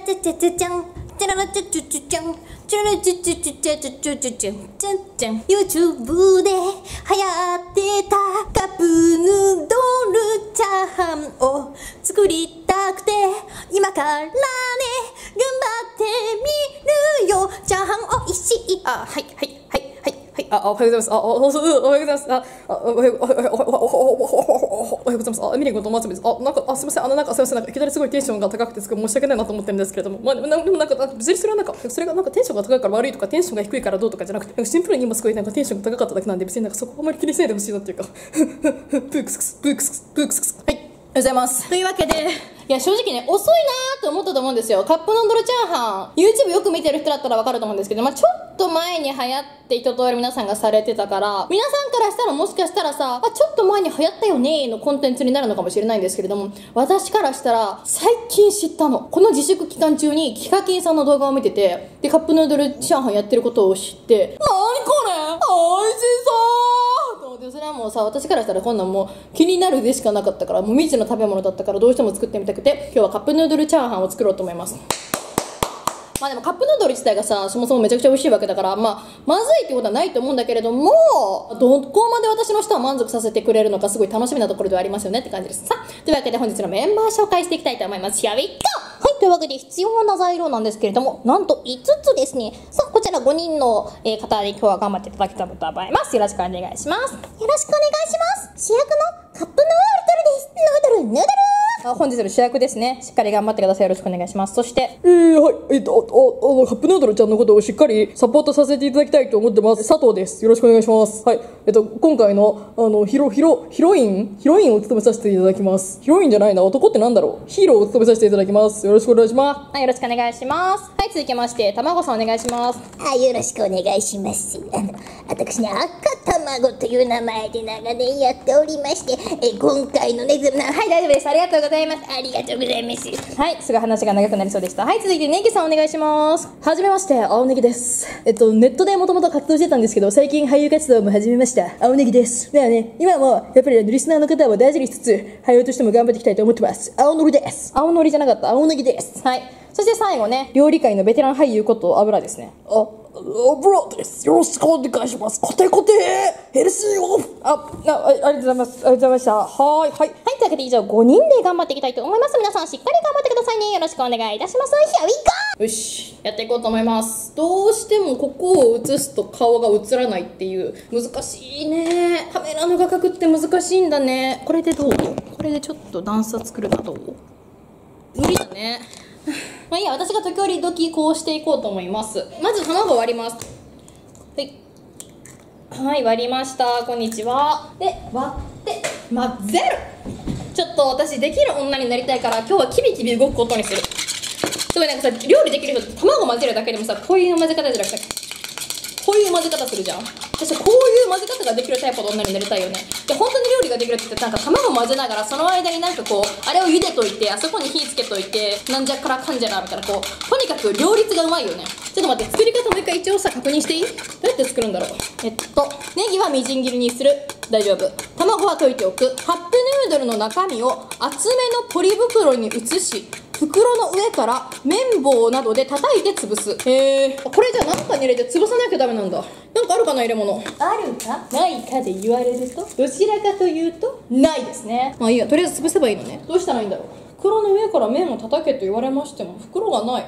チャチャチャチャンチャララチャチュチュチャンチャララチュチュチュチャチュチュチュチャンチャンチャン YouTube で流行ってたカップヌードルチャーハンを作りたくて今からね頑張ってみるよチャーハンおいしいはいはいはいはい、おはようございます。おはようございます。おはようございます。ミリンゴとマツミです。すみません。すみません。いきなりすごいテンションが高くて、すごい申し訳ないなと思ってるんですけれども、でも別にそれはそれがテンションが高いから悪いとか、テンションが低いからどうとかじゃなくて、シンプルに今すごいテンションが高かっただけなんで、別にそこあまり気にしないでほしいなっていうか、ブークスクス、ブークスクス、ブークスクス。はい。おはようございます。というわけで、いや正直ね、遅いなーと思ったと思うんですよ。カップヌードルチャーハン。YouTube よく見てる人だったらわかると思うんですけど、ちょっと前に流行って一通り皆さんがされてたから、皆さんからしたらもしかしたらさ、ちょっと前に流行ったよねーのコンテンツになるのかもしれないんですけれども、私からしたら最近知ったの。この自粛期間中にキカキンさんの動画を見てて、で、カップヌードルチャーハンやってることを知って、なにこれおいしそうと思って、それはもうさ、私からしたらこんなんもう気になるでしかなかったから、もう未知の食べ物だったからどうしても作ってみたくて、今日はカップヌードルチャーハンを作ろうと思います。でもカップヌードル自体がさ、そもそもめちゃくちゃ美味しいわけだから、まずいってことはないと思うんだけれども、どこまで私の舌を満足させてくれるのかすごい楽しみなところではありますよねって感じです。さあ、というわけで本日のメンバー紹介していきたいと思います。Here we go! はい、というわけで必要な材料なんですけれども、なんと5つですね。さあ、こちら5人の方で今日は頑張っていただきたいと思います。よろしくお願いします。よろしくお願いします。主役のカップヌードルです。ヌードル、ヌードル本日の主役ですね。しっかり頑張ってください。よろしくお願いします。そして、はい、カップヌードルちゃんのことをしっかりサポートさせていただきたいと思ってます。佐藤です。よろしくお願いします。はい。今回の、ヒロインを務めさせていただきます。ヒロインじゃないな。男ってなんだろう。ヒーローを務めさせていただきます。よろしくお願いします。はい、よろしくお願いします。はい、続きまして、卵さんお願いします。 はい、よろしくお願いします。私ね、赤卵という名前で長年やっておりまして、今回のね、 はい、大丈夫です。ありがとうございます。 ありがとうございます。 はい、すぐ話が長くなりそうでした。はい、続いてネギさんお願いします。はじめまして、青ネギです。ネットでもともと活動してたんですけど、最近俳優活動も始めました。青ネギです。ではね、今もやっぱりリスナーの方を大事にしつつ、俳優としても頑張っていきたいと思ってます。青のりです。青のりじゃなかった、青ネギです。はい。そして最後ね、料理界のベテラン俳優こと油ですね。 油です。よろしくお願いします。コテコテヘルシーオフ。 ありがとうございます。ありがとうございました。はい。はい、というわけで以上5人で頑張っていきたいと思います。皆さんしっかり頑張ってくださいね。よろしくお願いいたします。Here we go! よし、やっていこうと思います。どうしてもここを映すと顔が映らないっていう、難しいね。カメラの画角って難しいんだね。これでどう？これでちょっと段差作るな、どう？無理だね。いいや、私が時折こうしていこうと思います。まず卵割ります。はい。はい、割りました。こんにちは。で、割って混ぜる。ちょっと私できる女になりたいから、今日はキビキビ動くことにする。すごいさ、料理できる人って卵混ぜるだけでもさ、こういう混ぜ方じゃなくて、こういう混ぜ方するじゃん。私はこういう混ぜ方ができるタイプの女になりたいよね。で、本当に料理ができるって卵混ぜながら、その間にあれを茹でといて、あそこに火つけといて、なんじゃからかんじゃなみたいな、とにかく両立がうまいよね。ちょっと待って、作り方もう一回一応さ、確認していい？どうやって作るんだろう。ネギはみじん切りにする。大丈夫。卵は溶いておく。カップヌードルの中身を厚めのポリ袋に移し、袋の上から綿棒などで叩いて潰す。これじゃあ何かに入れて潰さなきゃダメなんだ。なんかあるかな、入れ物。あるかないかで言われると、どちらかというとないですね。いいや、とりあえず潰せばいいのね。どうしたらいいんだろう。袋の上から麺を叩けと言われましても袋がない。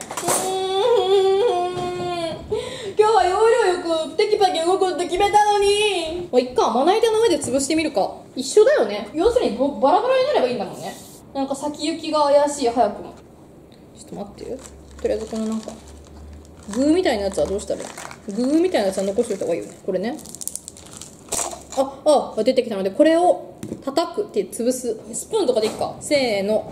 今日は要領よくテキパキ動くって決めたのに。いっか、まな板の上で潰してみるか。一緒だよね。要するにバラバラになればいいんだもんね。なんか先行きが怪しい。早くもちょっと待ってよ。とりあえずこのなんかグーみたいなやつはどうしたらいい？グーみたいなやつは残しておいた方がいいよね。これね。出てきたので、これを叩くって潰す。スプーンとかでいいか。せーの。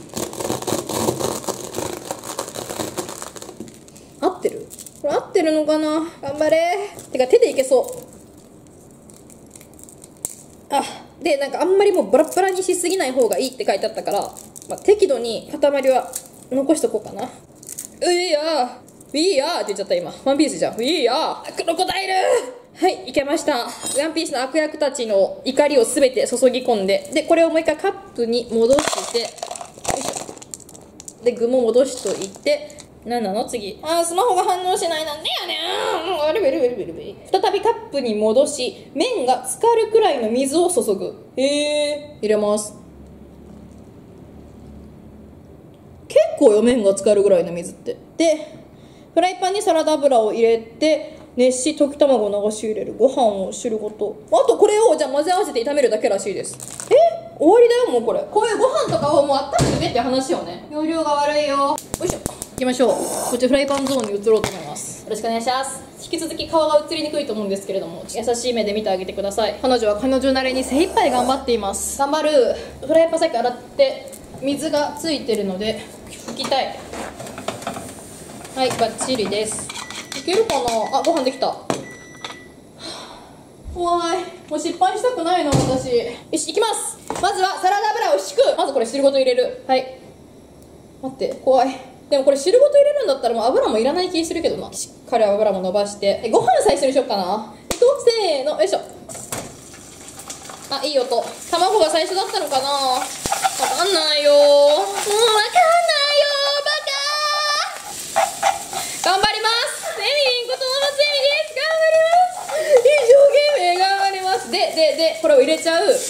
合ってる？これ合ってるのかな？頑張れ。てか手でいけそう。で、なんかあんまりもうバラバラにしすぎない方がいいって書いてあったから、適度に塊は残しとこうかな。いいやーって言っちゃった今。ワンピースじゃん。いいやー。クロコダイル。はい、いけました。ワンピースの悪役たちの怒りをすべて注ぎ込んで、で、これをもう一回カップに戻して、よいしょ。 で具も戻しといて、何なの次。スマホが反応しない。なんでやねん。再びカップに戻し、麺が浸かるくらいの水を注ぐ。入れます。結構よ、麺が浸かるぐらいの水って。で、フライパンにサラダ油を入れて、熱し溶き卵を流し入れる。ご飯を汁ごと。あとこれをじゃあ混ぜ合わせて炒めるだけらしいです。終わりだよ、もうこれ。こういうご飯とかをもう温めてねって話よね。容量が悪いよ。よいしょ。行きましょう。こっちフライパンゾーンに移ろうと思います。よろしくお願いします。引き続き顔が映りにくいと思うんですけれども、優しい目で見てあげてください。彼女は彼女なりに精一杯頑張っています。頑張る。フライパンさっき洗って水がついてるので拭きたい。はい、バッチリです。いけるかな。ご飯できた。怖い。もう失敗したくないの、私。よし、いきます。まずはサラダ油を敷く。まずこれ汁ごと入れる。はい。待って、怖い。でもこれ汁ごと入れるんだったらもう油もいらない気するけどな。しっかり油も伸ばして。ご飯最初にしよっかな。せーの、よいしょ。いい音。卵が最初だったのかな。わかんないよ。もうわかんないよ、バカ。頑張ります。セミことのセミです。頑張ります。一生懸命頑張ります。で、これを入れちゃう。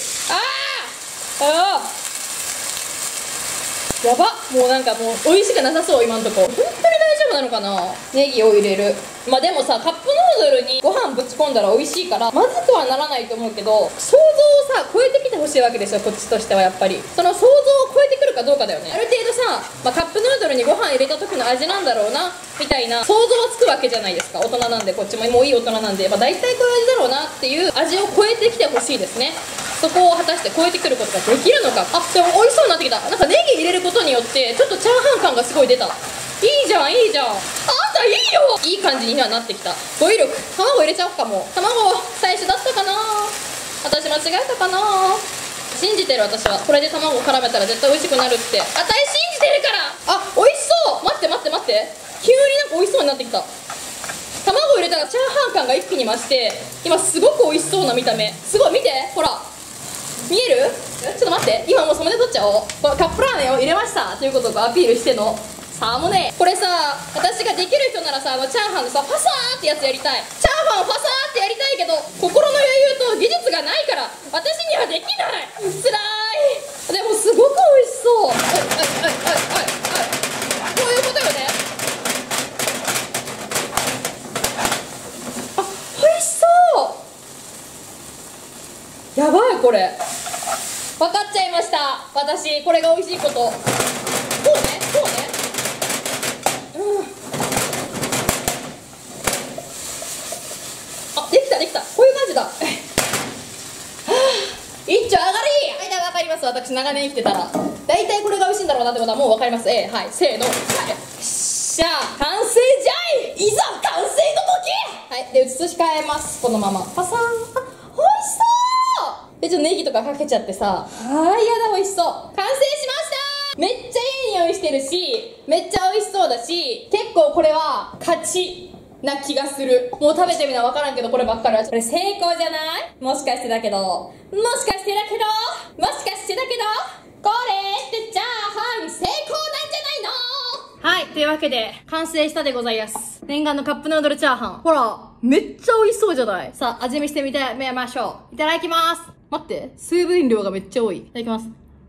やば。もうなんかもう美味しくなさそう、今んとこ。本当に大丈夫なのかな。ネギを入れる。でもさ、カップヌードルにご飯ぶち込んだら美味しいからまずくはならないと思うけど、想像をさ超えてきてほしいわけですよ、こっちとしては。やっぱりその想像を超えてくるかどうかだよね。ある程度さ、カップヌードルにご飯入れた時の味なんだろうなみたいな想像はつくわけじゃないですか。大人なんで、こっちももういい大人なんで、大体こういう味だろうなっていう味を超えてきてほしいですね。そこを果たして超えてくることができるのか。でも美味しそうになってきた。なんかネギ入れることによってちょっとチャーハン感がすごい出た。いいじゃん、いいじゃん。あんたいいよ。いい感じにはなってきた。語彙力。卵入れちゃおうかも。卵最初だったかな。私間違えたかな。信じてる。私はこれで卵絡めたら絶対美味しくなるって。信じてるから。美味しそう。待って急になんか美味しそうになってきた。卵入れたらチャーハン感が一気に増して、今すごく美味しそうな見た目。すごい、見て、ほら見える。ちょっと待って、今もうそれで取っちゃおう。これカップラーメンを入れましたということをアピールしてのさもね。これさ、私ができる人ならさ、チャーハンでさファサーってやつやりたい。チャーハンファサーってやりたいけど、心の余裕と技術がないから私にはできない。つらい。でもすごく美味しそう。こういうことよね。美味しそう。やばい、これ分かっちゃいました。私これが美味しいこと。こうね。できた。こういう感じだ。一丁上がり。はい、わかります。私長年生きてたら大体これが美味しいんだろうなってことはもうわかります。はい、せーの。しゃあ完成じゃい。いざ完成の時。はい、で移し替えます。このままパサーン。美味しそうで、ちょっとネギとかかけちゃってさ。やだ、美味しそう。完成しました。めっちゃいい匂いしてるし、めっちゃ美味しそうだし、結構これは勝ちな気がする。もう食べてみな分からんけど、こればっかりはこれ成功じゃない？もしかしてだけど、これってチャーハン成功なんじゃないの？はい、というわけで完成したでございます。念願のカップヌードルチャーハン。ほら、めっちゃ美味しそうじゃない？さあ、味見してみましょう。いただきます。待って、水分量がめっちゃ多い。いただきます。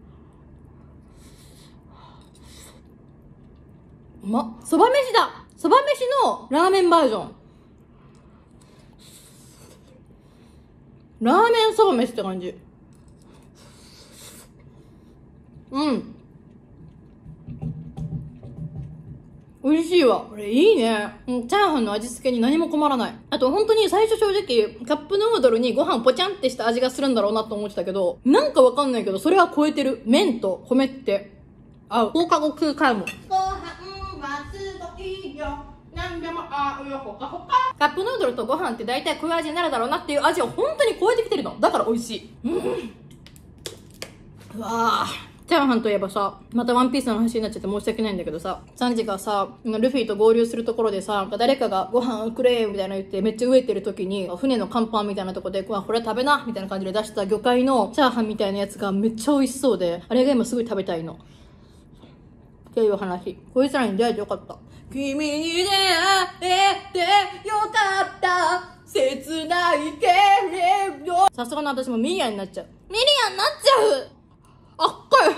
うまっ。そば飯だ。そば飯のラーメンバージョン。ラーメンそば飯って感じ。美味しいわ。これいいね。チャーハンの味付けに何も困らない。あと本当に最初正直、カップヌードルにご飯ポチャンってした味がするんだろうなと思ってたけど、なんかわかんないけど、それは超えてる。麺と米って合う。放課後空間も。ご飯はすごいよ。なんでも合うよ。ほかほか。カップヌードルとご飯って大体こういう味になるだろうなっていう味を本当に超えてきてるの。だから美味しい。うわぁ。チャーハンといえばさ、またワンピースの話になっちゃって申し訳ないんだけどさ、サンジがさ、ルフィと合流するところでさ、誰かがご飯くれみたいな言ってめっちゃ飢えてる時に、船の甲板みたいなとこで、これ食べなみたいな感じで出した魚介のチャーハンみたいなやつがめっちゃ美味しそうで、あれが今すぐ食べたいの。 っていう話。こいつらに出会えてよかった。君に出会えてよかった。切ないけれど。さすがの私もミリアになっちゃう。ミリアになっちゃう。あっかい。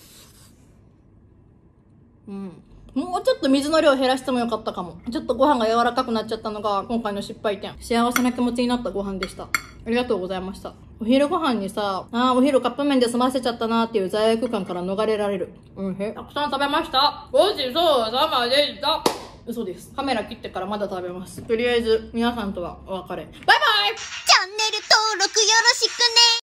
もうちょっと水の量減らしてもよかったかも。ちょっとご飯が柔らかくなっちゃったのが今回の失敗点。幸せな気持ちになったご飯でした。ありがとうございました。お昼ご飯にさ、お昼カップ麺で済ませちゃったなーっていう罪悪感から逃れられる。たくさん食べました。ごちそうさまでした。嘘です。カメラ切ってからまだ食べます。とりあえず皆さんとはお別れ。バイバイ。 チャンネル登録よろしくね。